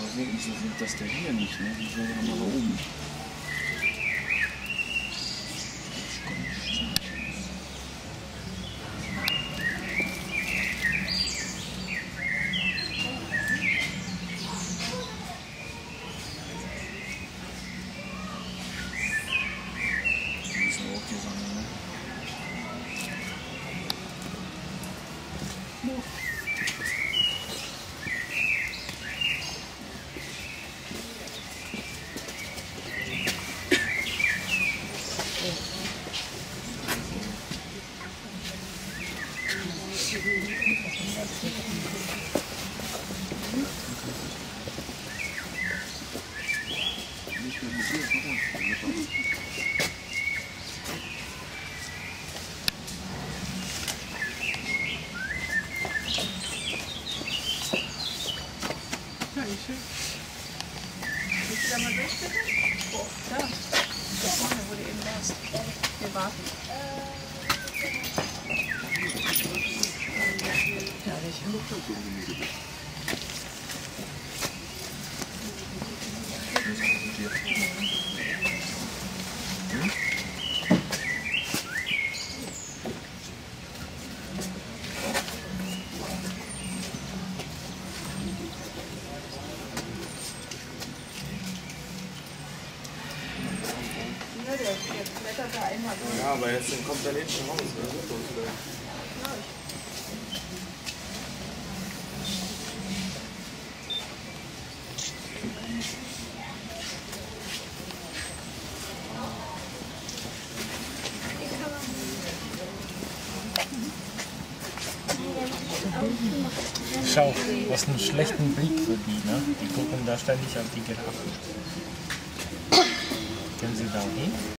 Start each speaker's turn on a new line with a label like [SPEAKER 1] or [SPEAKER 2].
[SPEAKER 1] wieso sind das denn hier nicht? Ne? Die sind ja mal oben.
[SPEAKER 2] Willst du da mal durch, bitte? Oh, da. Da vorne, wo du eben warst. Wir warten.
[SPEAKER 3] Ja, aber jetzt kommt er nicht raus.
[SPEAKER 4] Schau, was einen schlechten Blick für die, ne? Die gucken da ständig auf die Giraffen. Können Sie da hin?